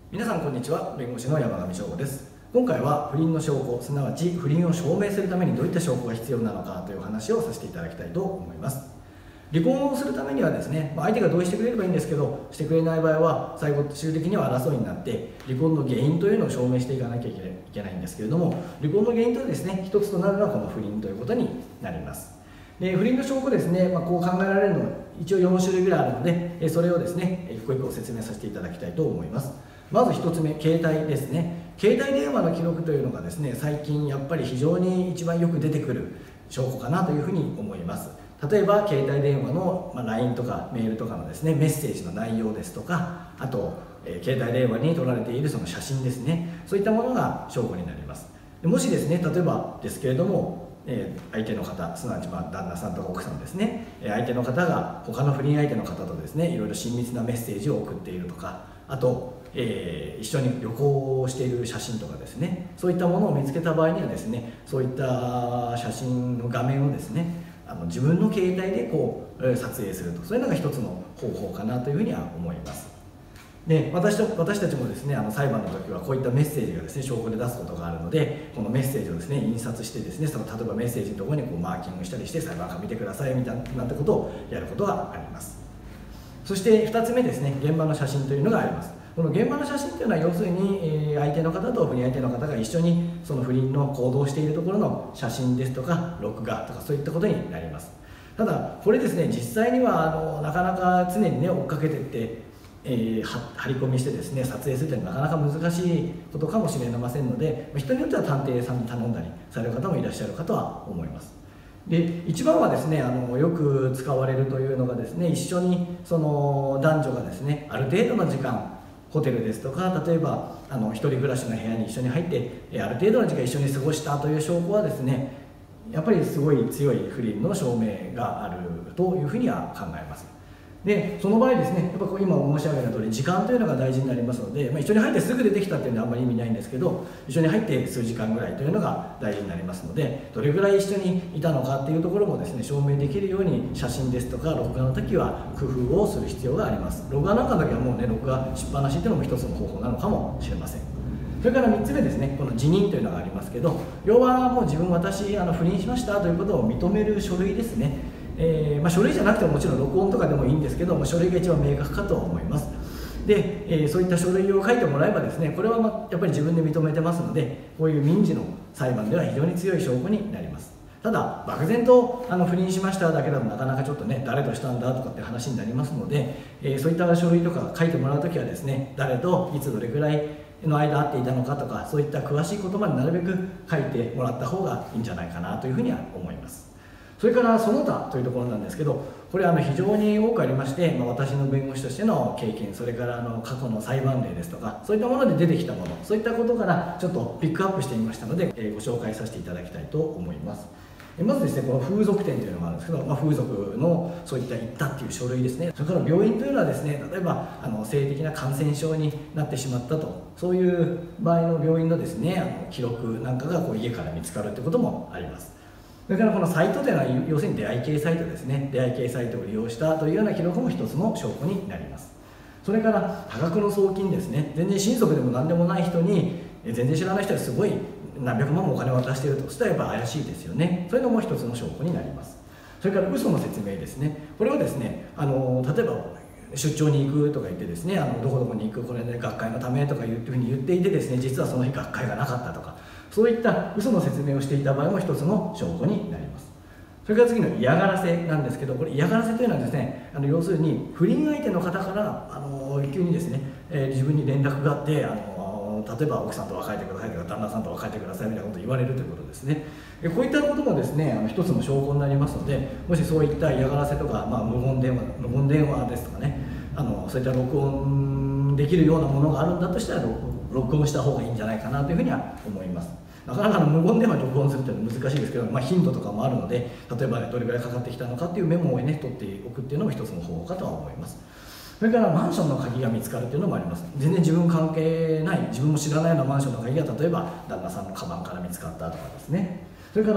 皆さんこんにちは。弁護士の山上翔吾です。今回は不倫の証拠、すなわち不倫を証明するためにどういった証拠が必要なのかという話をさせていただきたいと思います。離婚をするためにはですね、相手が同意してくれればいいんですけど、してくれない場合は最終的には争いになって離婚の原因というのを証明していかなきゃいけないんですけれども、離婚の原因とですね、一つとなるのはこの不倫ということになります。で不倫の証拠ですね、こう考えられるのは一応4種類ぐらいあるので、それをですね一個一個説明させていただきたいと思います。まず1つ目、携帯ですね。携帯電話の記録というのがですね、最近やっぱり非常に一番よく出てくる証拠かなというふうに思います。例えば携帯電話の LINE とかメールとかのですねメッセージの内容ですとか、あと、携帯電話に撮られているその写真ですね、そういったものが証拠になります。もしですね、例えばですけれども、相手の方、すなわち旦那さんとか奥さんですね、相手の方が他の不倫相手の方とですねいろいろ親密なメッセージを送っているとか、あと、一緒に旅行をしている写真とかですね、そういったものを見つけた場合にはですね、そういった写真の画面をですね自分の携帯でこう撮影すると、そういうのが一つの方法かなというふうには思います。で私たちもですね裁判の時はこういったメッセージがですね証拠で出すことがあるので、このメッセージをですね印刷してですね、その例えばメッセージのところにこうマーキングしたりして裁判官見てくださいみたいなことをやることがあります。そして2つ目ですね、現場の写真というのがあります。この現場の写真というのは要するに相手の方と不倫相手の方が一緒にその不倫の行動しているところの写真ですとか録画とかそういったことになります。ただこれですね、実際にはなかなか常にね追っかけていって張り込みしてですね撮影するというのはなかなか難しいことかもしれませんので、人によっては探偵さんに頼んだりされる方もいらっしゃるかとは思います。で一番はですねよく使われるというのがですね、一緒にその男女がですねある程度の時間ホテルですとか、例えば一人暮らしの部屋に一緒に入ってある程度の時間一緒に過ごしたという証拠はですね、やっぱりすごい強い不倫の証明があるというふうには考えます。でその場合ですね、やっぱ今申し上げた通り時間というのが大事になりますので、一緒に入ってすぐ出てきたっていうのはあんまり意味ないんですけど、一緒に入って数時間ぐらいというのが大事になりますので、どれぐらい一緒にいたのかっていうところもですね証明できるように写真ですとか録画の時は工夫をする必要があります。録画なんかの時はもうね録画しっぱなしっていうのも一つの方法なのかもしれません。それから3つ目ですね、この辞任というのがありますけど、要はもう私不倫しましたということを認める書類ですね。書類じゃなくてももちろん録音とかでもいいんですけど、書類が一番明確かとは思います。で、そういった書類を書いてもらえばですね、これはやっぱり自分で認めてますので、こういう民事の裁判では非常に強い証拠になります。ただ漠然と不倫しましただけだとなかなかちょっとね誰としたんだとかって話になりますので、そういった書類とか書いてもらうときはですね、誰といつどれくらいの間会っていたのかとか、そういった詳しい言葉になるべく書いてもらった方がいいんじゃないかなというふうには思います。それからその他というところなんですけど、これ非常に多くありまして、私の弁護士としての経験、それから過去の裁判例ですとか、そういったもので出てきたもの、そういったことからちょっとピックアップしてみましたので、ご紹介させていただきたいと思います。まずですね、この風俗店というのがあるんですけど、風俗のそういった行ったっていう書類ですね。それから病院というのはですね、例えば性的な感染症になってしまったと、そういう場合の病院のですね記録なんかが家から見つかるってこともあります。それからこのサイトというのは要するに出会い系サイトですね。出会い系サイトを利用したというような記録も一つの証拠になります。それから多額の送金ですね。全然親族でも何でもない人に全然知らない人はすごい何百万もお金を渡していると、そしたらやっぱ怪しいですよね。そういうのも一つの証拠になります。それから嘘の説明ですね。これはですね例えば出張に行くとか言ってですねどこどこに行くこれで学会のためとかいうふうに言っていてですね、実はその日学会がなかったとか、そういった嘘の説明をしていた場合も一つの証拠になります。それから次の嫌がらせなんですけど、これ嫌がらせというのはですね要するに不倫相手の方から急にですね、自分に連絡があって例えば奥さんと別れてくださいとか旦那さんと別れてくださいみたいなことを言われるということですね。こういったこともですね一つの証拠になりますので、もしそういった嫌がらせとか、無言電話ですとかねそういった録音できるようなものがあるんだとしたら録音した方がいいんじゃないかなというふうには思います。なかなか無言電話で録音するというのは難しいですけど、頻度とかもあるので、例えばどれぐらいかかってきたのかっていうメモをね取っておくっていうのも一つの方法かとは思います。それからマンションの鍵が見つかるっていうのもあります。全然自分関係ない、自分も知らないようなマンションの鍵が例えば旦那さんのカバンから見つかったとかですね。それから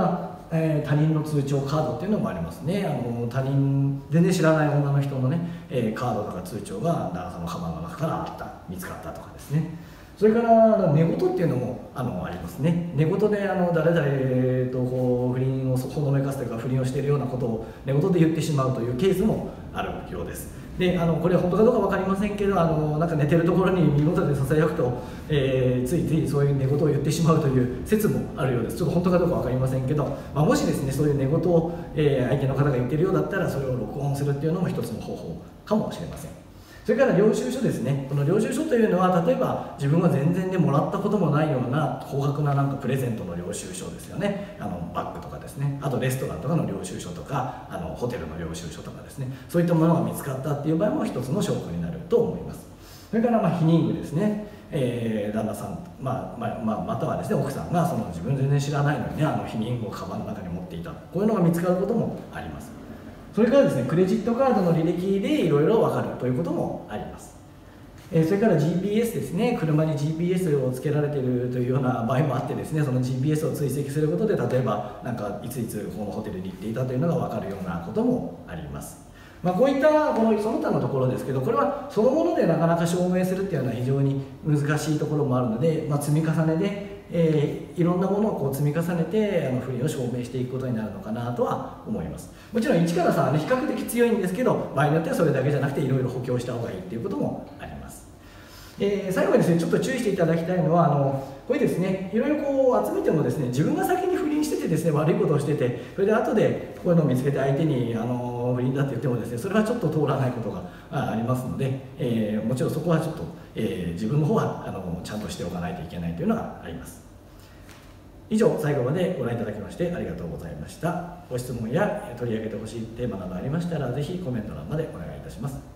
他人の通帳カードっていうのもありますね。他人全然知らない女の人のね、カードとか通帳が旦那さんのカバンの中から見つかったとかですね。それから寝言っていうのもありますね。寝言で誰々と不倫をほのめかすというか、不倫をしているようなことを寝言で言ってしまうというケースもあるようです。でこれは本当かどうか分かりませんけど、なんか寝てるところに耳元でささやくと、ついついそういう寝言を言ってしまうという説もあるようです。ちょっと本当かどうか分かりませんけど、もしですねそういう寝言を、相手の方が言っているようだったら、それを録音するっていうのも一つの方法かもしれません。それから領収書ですね。この領収書というのは、例えば自分は全然もらったこともないような高額なプレゼントの領収書ですよね。バッグとかですね、あとレストランとかの領収書とか、ホテルの領収書とかですね、そういったものが見つかったっていう場合も一つの証拠になると思います。それから避妊具ですね。旦那さん、またはですね奥さんが自分全然知らないのにね、避妊具をカバンの中に持っていた、こういうのが見つかることもあります。それからですね、クレジットカードの履歴でいろいろ分かるということもあります。それから GPS ですね。車に GPS をつけられているというような場合もあってですね、その GPS を追跡することで、例えばいついつこのホテルに行っていたというのが分かるようなこともあります。こういったその他のところですけど、これはそのものでなかなか証明するっていうのは非常に難しいところもあるので、積み重ねでいろんなものを積み重ねて不倫を証明していくことになるのかなとは思います。もちろん1から3はね比較的強いんですけど、場合によってはそれだけじゃなくていろいろ補強した方がいいっていうこともあります。最後にですねちょっと注意していただきたいのはこれですね、いろいろ集めてもですね、自分が先に不倫しててですね、悪いことをしてて、それで後でこういうのを見つけて相手に不倫だって言ってもですね、それはちょっと通らないことがありますので、もちろんそこはちょっと、自分の方はちゃんとしておかないといけないというのがあります。以上、最後までご覧いただきましてありがとうございました。ご質問や取り上げてほしいテーマなどありましたら、ぜひコメント欄までお願いいたします。